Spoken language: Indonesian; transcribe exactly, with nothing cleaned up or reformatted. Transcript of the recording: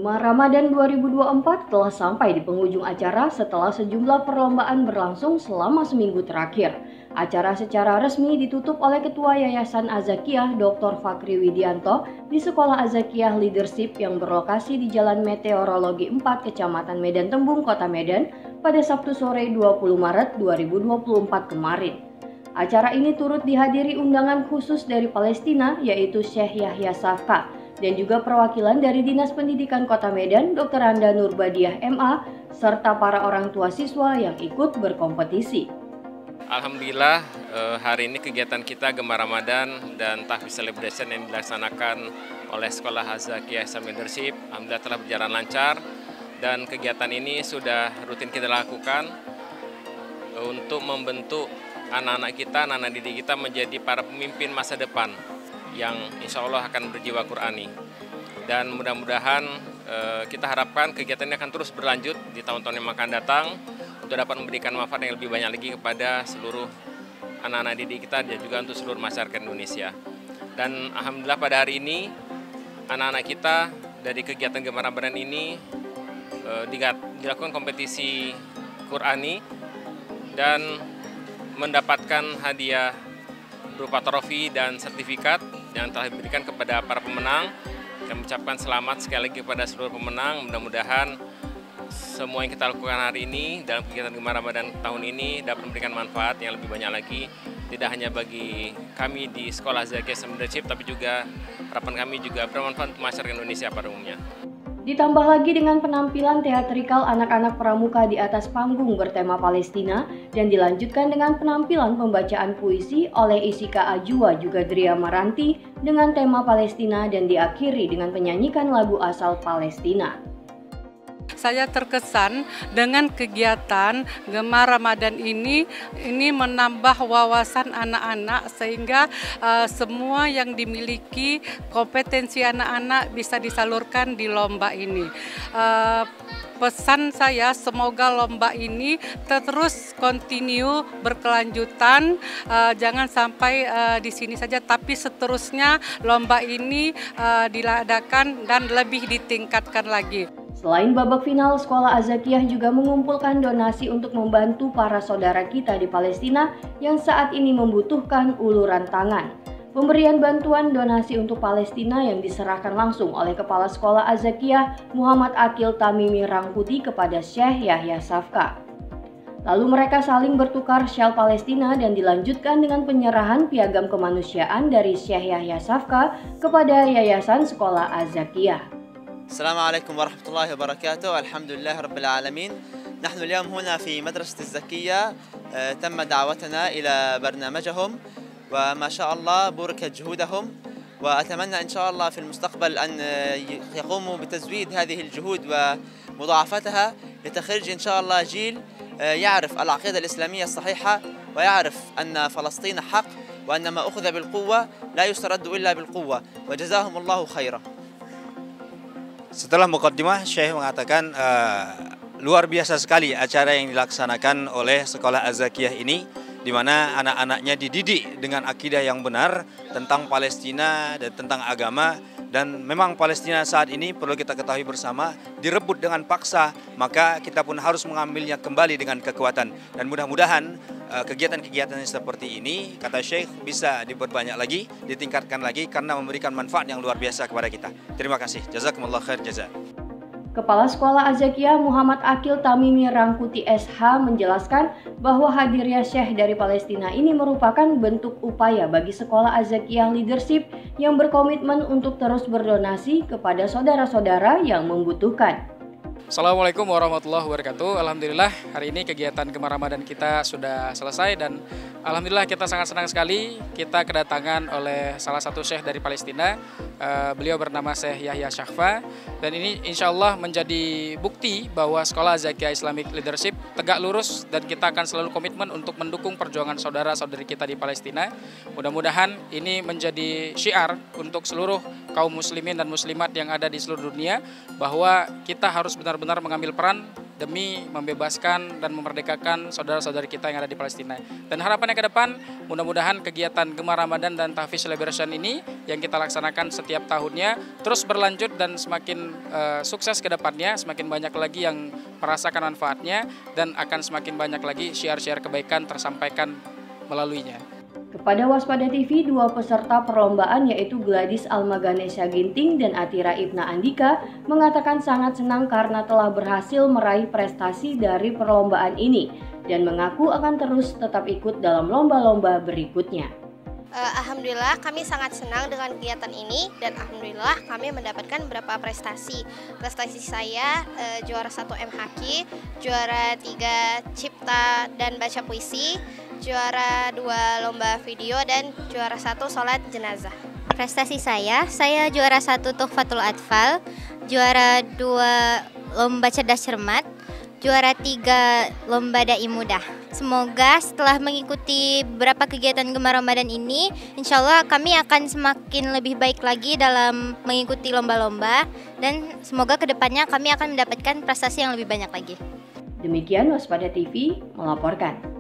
Gemar Ramadan dua ribu dua puluh empat telah sampai di penghujung acara setelah sejumlah perlombaan berlangsung selama seminggu terakhir. Acara secara resmi ditutup oleh Ketua Yayasan Azakiyah doktor Fakri Widianto di Sekolah Azakiyah Leadership yang berlokasi di Jalan Meteorologi empat, Kecamatan Medan Tembung, Kota Medan pada Sabtu sore dua puluh Maret dua ribu dua puluh empat kemarin. Acara ini turut dihadiri undangan khusus dari Palestina yaitu Syekh Yahya Safka, dan juga perwakilan dari Dinas Pendidikan Kota Medan, dokter Anda Nurbadiah M A, serta para orang tua siswa yang ikut berkompetisi. Alhamdulillah, hari ini kegiatan kita Gemar Ramadan dan Tahfiz Celebration yang dilaksanakan oleh Sekolah Azakiyah Islamic Leadership, alhamdulillah telah berjalan lancar, dan kegiatan ini sudah rutin kita lakukan untuk membentuk anak-anak kita, anak-anak didik kita menjadi para pemimpin masa depan yang insya Allah akan berjiwa Qurani. Dan mudah-mudahan eh, kita harapkan kegiatan ini akan terus berlanjut di tahun-tahun yang akan datang untuk dapat memberikan manfaat yang lebih banyak lagi kepada seluruh anak-anak didik kita dan juga untuk seluruh masyarakat Indonesia. Dan alhamdulillah pada hari ini anak-anak kita dari kegiatan Gemar Ramadan ini eh, dilakukan kompetisi Qurani dan mendapatkan hadiah berupa trofi dan sertifikat yang telah diberikan kepada para pemenang. Kami ucapkan selamat sekali lagi kepada seluruh pemenang. Mudah-mudahan semua yang kita lakukan hari ini dalam kegiatan Gemar Ramadan tahun ini dapat memberikan manfaat yang lebih banyak lagi, tidak hanya bagi kami di Sekolah Azakiyah Islamic Leadership, tapi juga harapan kami juga bermanfaat untuk masyarakat Indonesia pada umumnya. Ditambah lagi dengan penampilan teatrikal anak-anak pramuka di atas panggung bertema Palestina dan dilanjutkan dengan penampilan pembacaan puisi oleh Isika Ajwa juga Dria Maranti dengan tema Palestina dan diakhiri dengan penyanyikan lagu asal Palestina. Saya terkesan dengan kegiatan Gemar Ramadan ini, ini menambah wawasan anak-anak sehingga uh, semua yang dimiliki kompetensi anak-anak bisa disalurkan di lomba ini. Uh, Pesan saya semoga lomba ini terus continue berkelanjutan, uh, jangan sampai uh, di sini saja, tapi seterusnya lomba ini uh, diadakan dan lebih ditingkatkan lagi. Selain babak final, Sekolah Azakiyah juga mengumpulkan donasi untuk membantu para saudara kita di Palestina yang saat ini membutuhkan uluran tangan. Pemberian bantuan donasi untuk Palestina yang diserahkan langsung oleh Kepala Sekolah Azakiyah Muhammad Akil Tamimi Rangkuti kepada Syekh Yahya Safka. Lalu mereka saling bertukar syal Palestina dan dilanjutkan dengan penyerahan piagam kemanusiaan dari Syekh Yahya Safka kepada Yayasan Sekolah Azakiyah. السلام عليكم ورحمة الله وبركاته. الحمد لله رب العالمين. نحن اليوم هنا في مدرسة الزكية، تم دعوتنا إلى برنامجهم وما شاء الله بوركت جهودهم، وأتمنى إن شاء الله في المستقبل أن يقوموا بتزويد هذه الجهود ومضاعفتها لتخرج إن شاء الله جيل يعرف العقيدة الإسلامية الصحيحة ويعرف أن فلسطين حق وأن ما أخذ بالقوة لا يسترد إلا بالقوة، وجزاهم الله خيرا. Setelah mukaddimah, Syekh mengatakan uh, luar biasa sekali acara yang dilaksanakan oleh Sekolah Azakiyah ini, di mana anak-anaknya dididik dengan akidah yang benar tentang Palestina dan tentang agama. Dan memang Palestina saat ini perlu kita ketahui bersama direbut dengan paksa, maka kita pun harus mengambilnya kembali dengan kekuatan. Dan mudah-mudahan kegiatan-kegiatan yang seperti ini, kata Syekh, bisa diperbanyak lagi, ditingkatkan lagi karena memberikan manfaat yang luar biasa kepada kita. Terima kasih. Jazakumullah khair jazak. Kepala Sekolah Azakiyah Muhammad Akil Tamimi Rangkuti S H menjelaskan bahwa hadirnya Syekh dari Palestina ini merupakan bentuk upaya bagi Sekolah Azakiyah Leadership yang berkomitmen untuk terus berdonasi kepada saudara-saudara yang membutuhkan. Assalamualaikum warahmatullahi wabarakatuh. Alhamdulillah hari ini kegiatan Gemar Ramadan kita sudah selesai dan alhamdulillah kita sangat senang sekali kita kedatangan oleh salah satu syekh dari Palestina. Uh, beliau bernama Syekh Yahya Safka, dan ini insya Allah menjadi bukti bahwa Sekolah Azakiyah Islamic Leadership tegak lurus dan kita akan selalu komitmen untuk mendukung perjuangan saudara-saudari kita di Palestina. Mudah-mudahan ini menjadi syiar untuk seluruh kaum muslimin dan muslimat yang ada di seluruh dunia bahwa kita harus benar-benar mengambil peran demi membebaskan dan memerdekakan saudara-saudari kita yang ada di Palestina. Dan harapannya ke depan, mudah-mudahan kegiatan Gemar Ramadan dan Tahfiz Celebration ini yang kita laksanakan setiap tahunnya terus berlanjut dan semakin uh, sukses ke depannya, semakin banyak lagi yang merasakan manfaatnya dan akan semakin banyak lagi share-share kebaikan tersampaikan melaluinya. Kepada Waspada T V, dua peserta perlombaan yaitu Gladys Almaganesha Ginting dan Atira Ibna Andika mengatakan sangat senang karena telah berhasil meraih prestasi dari perlombaan ini dan mengaku akan terus tetap ikut dalam lomba-lomba berikutnya. Uh, Alhamdulillah kami sangat senang dengan kegiatan ini dan Alhamdulillah kami mendapatkan beberapa prestasi. Prestasi saya uh, juara satu M Haki, juara tiga cipta dan baca puisi, juara dua lomba video dan juara satu sholat jenazah. Prestasi saya, saya juara satu Tuhfatul Atfal, juara dua lomba cerdas cermat, juara tiga lomba dai mudah. Semoga setelah mengikuti beberapa kegiatan Gemar Ramadan ini, insya Allah kami akan semakin lebih baik lagi dalam mengikuti lomba-lomba dan semoga kedepannya kami akan mendapatkan prestasi yang lebih banyak lagi. Demikian Waspada T V melaporkan.